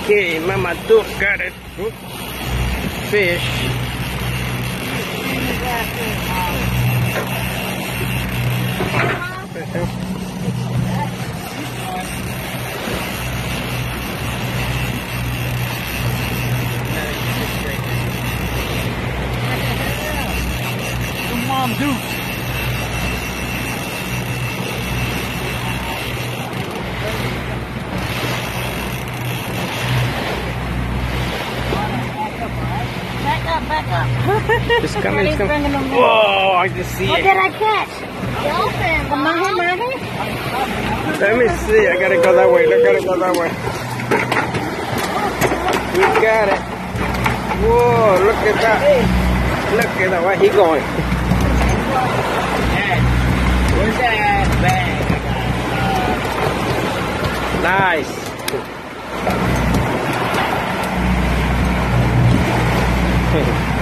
Okay, Mama Duck got it. Fish. What Mom do? Back up. It's coming, it's coming. Whoa, I just see What it. did I catch? Dolphin. The mahi? Let me see. I gotta go that way. I gotta go that way. We got it. Whoa, look at that. Look at that. Where he going? Where's that bag? Nice.